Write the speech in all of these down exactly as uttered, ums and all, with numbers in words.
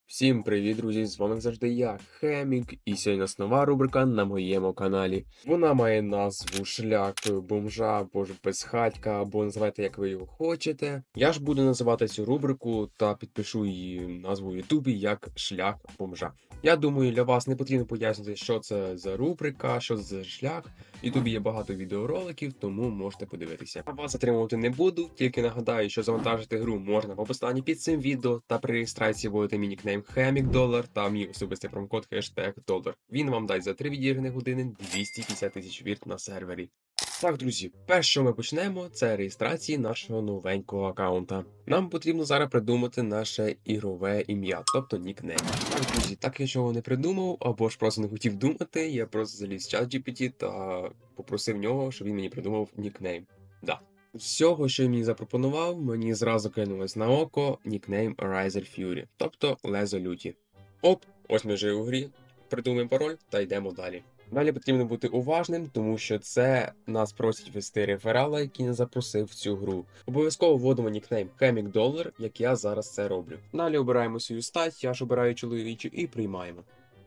Всім привіт, друзі! З вами як завжди я, Хемік, і сьогодні у нас нова рубрика на моєму каналі. Вона має назву Шлях бомжа або ж безхатька, або називайте як ви його хочете. Я ж буду називати цю рубрику та підпишу її назву в Ютубі як Шлях бомжа. Я думаю, для вас не потрібно пояснити, що це за рубрика, що це за шлях. В Ютубі є багато відеороликів, тому можете подивитися. А вас затримувати не буду, тільки нагадаю, що завантажити гру можна по посиланні під цим відео, та при реєстрації вводити мій нікнейм HemikDollar та мій особистий промокод хештег долар. Він вам дасть за три відіграних години двісті п'ятдесят тисяч вірт на сервері. Так, друзі, перше, що ми почнемо, це реєстрації нашого новенького аккаунта. Нам потрібно зараз придумати наше ігрове ім'я, тобто нікнейм. Так, друзі, так я чого не придумав, або ж просто не хотів думати, я просто заліз в чат джі пі ті та попросив нього, щоб він мені придумав нікнейм. Да. З всього, що він мені запропонував, мені зразу кинулось на око нікнейм Riser Fury, тобто Лезо Люті. Оп, ось ми вже у грі, придумаємо пароль та йдемо далі. Далі потрібно бути уважним, тому що це нас просять ввести реферала, який не запросив в цю гру. Обов'язково вводимо нікнейм HemikDollar, як я зараз це роблю. Далі обираємо свою стать, я ж обираю чоловічу і приймаємо.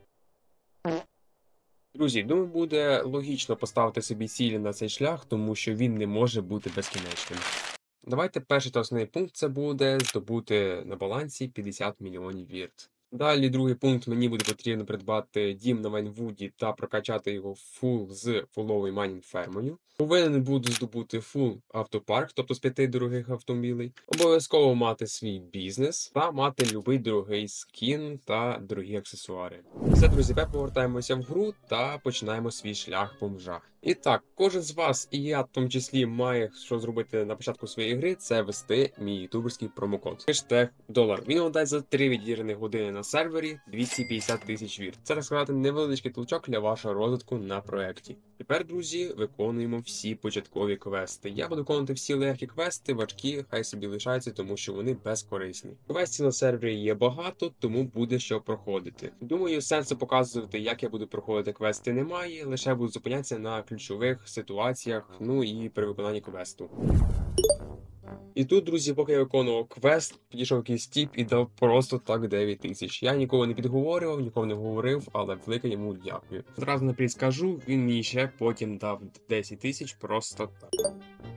Друзі, думаю, буде логічно поставити собі цілі на цей шлях, тому що він не може бути безкінечним. Давайте перший та основний пункт це буде здобути на балансі п'ятдесят мільйонів вірт. Далі другий пункт, мені буде потрібно придбати дім на Вайнвуді та прокачати його фул з фуловою майнінг фермою. Повинен буду здобути фул автопарк, тобто з п'яти дорогих автомобілей. Обов'язково мати свій бізнес та мати любий дорогий скін та дорогі аксесуари. Все, друзі, тепер повертаємося в гру та починаємо свій шлях бомжа. І так, кожен з вас, і я в тому числі, має що зробити на початку своєї гри, це ввести мій ютуберський промокод. Хештег долар. Він вам дасть за три відіграних години на сервері двісті п'ятдесят тисяч вірт. Це, так сказати, невеличкий толчок для вашого розвитку на проєкті. Тепер, друзі, виконуємо всі початкові квести. Я буду виконувати всі легкі квести, важкі, хай собі лишаються, тому що вони безкорисні. Квестів на сервері є багато, тому буде що проходити. Думаю, сенсу показувати, як я буду проходити квести, немає, лише буду зупинятися на ключових ситуаціях, ну і при виконанні квесту. І тут, друзі, поки я виконував квест, підійшов якийсь тіп і дав просто так дев'ять тисяч. Я нікого не підговорював, нікого не говорив, але велике йому дякую. Зразу наперед скажу, він мені ще потім дав десять тисяч просто так.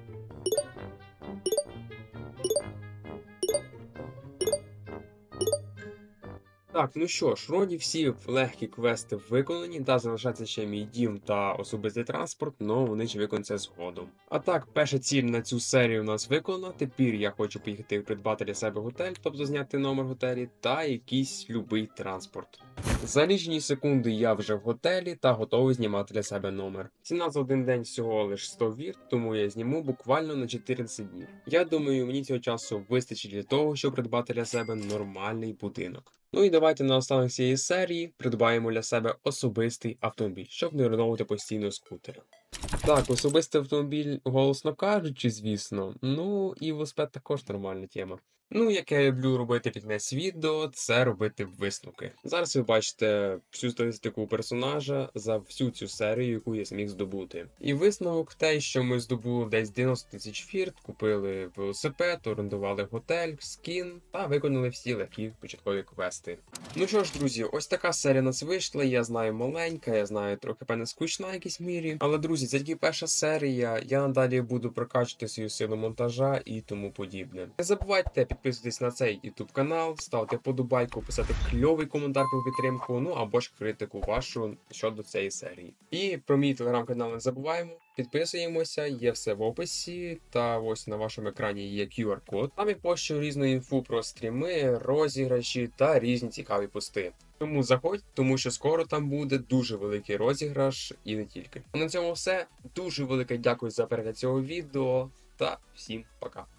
Так, ну що ж, вроді всі легкі квести виконані, та залишається ще мій дім та особистий транспорт, але вони ж виконуються згодом. А так, перша ціль на цю серію у нас виконана, тепер я хочу поїхати придбати для себе готель, тобто зняти номер в готелі, та якийсь любий транспорт. За лічені секунди я вже в готелі та готовий знімати для себе номер. Ціна за один день всього лише сто вірт, тому я зніму буквально на чотирнадцять днів. Я думаю, мені цього часу вистачить для того, щоб придбати для себе нормальний будинок. Ну і давайте на останок цієї серії придбаємо для себе особистий автомобіль, щоб не реновувати постійно скутери. Так, особистий автомобіль, голосно кажучи, звісно, ну і велосипед також нормальна тема. Ну, як я люблю робити під кінець відео, це робити висновки. Зараз ви бачите всю статистику персонажа за всю цю серію, яку я зміг здобути. І висновок те, що ми здобули десь дев'яносто тисяч вірт, купили велосипед, орендували готель, скін та виконали всі легкі початкові квести. Ну що ж, друзі, ось така серія нас вийшла, я знаю маленька, я знаю трохи певне скучна в якійсь мірі. Але, друзі, це тільки перша серія, я надалі буду прокачувати свою силу монтажа і тому подібне. Не забувайте підписуватись на цей YouTube канал, ставте подобайку, писати кльовий коментар про підтримку, ну або ж критику вашу щодо цієї серії. І про мій телеграм-канал не забуваємо, підписуємося, є все в описі, та ось на вашому екрані є кю ар-код. Там я пощу різну інфу про стріми, розіграші та різні цікаві пости. Тому заходь, тому що скоро там буде дуже великий розіграш і не тільки. А на цьому все. Дуже велике дякую за перегляд цього відео та всім пока.